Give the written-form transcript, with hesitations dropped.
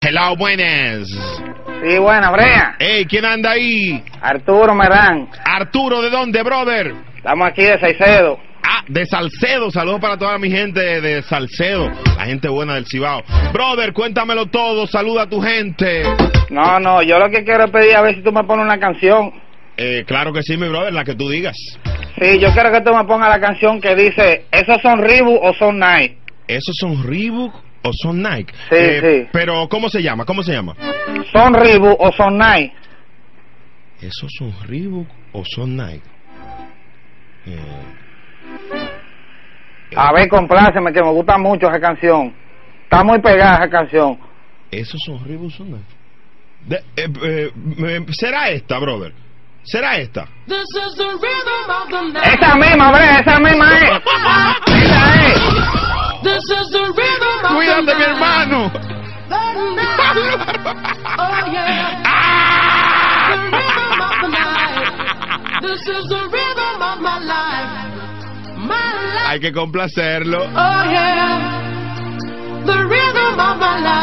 Hello, buenas. Sí, buena, Brea. Hey, ¿quién anda ahí? Arturo Merán. Arturo, ¿de dónde, brother? Estamos aquí de Salcedo. Ah, de Salcedo. Saludos para toda mi gente de Salcedo, la gente buena del Cibao. Brother, cuéntamelo todo, saluda a tu gente. No, yo lo que quiero es pedir a ver si tú me pones una canción. Claro que sí, mi brother, la que tú digas. Sí, yo quiero que tú me pongas la canción que dice, ¿esos son Reebok o son Nike? ¿Esos son Reebok o son Nike? Sí. Pero, ¿cómo se llama? ¿Son Reebok o son Nike? ¿Esos son Reebok o son Nike? A ver, compláceme, que me gusta mucho esa canción. Está muy pegada esa canción. ¿Esos son Reebok o son Nike? ¿Será esta, brother? ¿Será esta? Esa misma, Brea, esa misma es. Esa es. Cuídate, mi hermano. Hay que complacerlo. The rhythm of my life.